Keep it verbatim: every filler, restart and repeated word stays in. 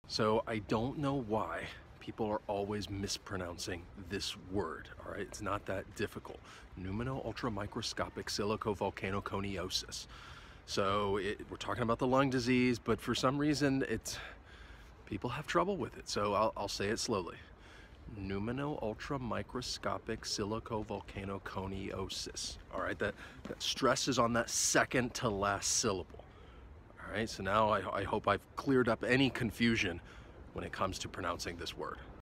So I don't know why people are always mispronouncing this word, all right? It's not that difficult. Pneumono-ultramicroscopic silicovolcanoconiosis. So it, we're talking about the lung disease, but for some reason, it's people have trouble with it. So I'll, I'll say it slowly. Pneumono-ultramicroscopic silicovolcanoconiosis. All right, that, that stress is on that second to last syllable. All right, so now I, I hope I've cleared up any confusion when it comes to pronouncing this word.